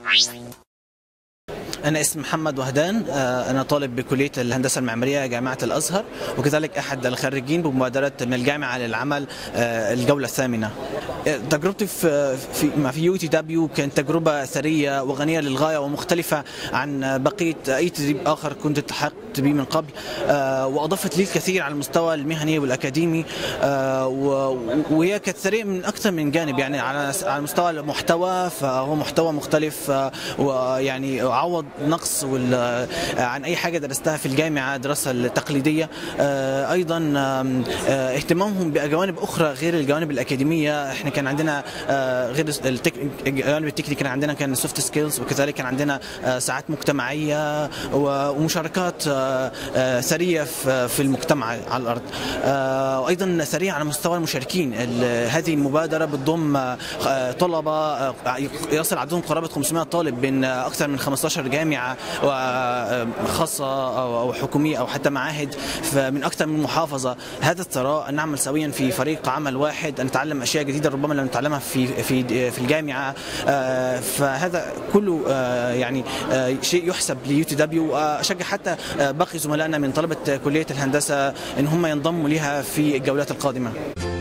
أنا اسمي محمد وهدان، أنا طالب بكلية الهندسة المعمارية جامعة الأزهر، وكذلك أحد الخريجين بمبادرة من الجامعة للعمل الجولة الثامنة. تجربتي في يو تي دبليو كانت تجربة ثرية وغنية للغاية ومختلفة عن بقية أي تدريب آخر كنت التحقت به من قبل، وأضافت لي الكثير على المستوى المهني والأكاديمي، وهي كانت ثرية من أكثر من جانب. يعني على مستوى المحتوى فهو محتوى مختلف، ويعني عوض نقص عن أي حاجة درستها في الجامعة الدراسة التقليدية. أيضا اهتمامهم بجوانب أخرى غير الجوانب الأكاديمية. احنا كان عندنا غير الجوانب التكنيكية، كان عندنا سوفت سكيلز، وكذلك كان عندنا ساعات مجتمعية ومشاركات ثرية في المجتمع على الأرض، وأيضا ثرية على مستوى المشاركين. هذه المبادرة بتضم طلبة يصل عددهم قرابة 500 طالب من أكثر من 15 جامعة خاصة أو حكومية أو حتى معاهد من أكثر من محافظة. هذا الثراء أن نعمل سويا في فريق عمل واحد، أن نتعلم أشياء جديدة ربما لم نتعلمها في الجامعة. فهذا كله يعني شيء يحسب ليو تي دبليو. أشجع حتى باقي زملائنا من طلبة كلية الهندسة إن هم ينضموا لها في الجولات القادمة.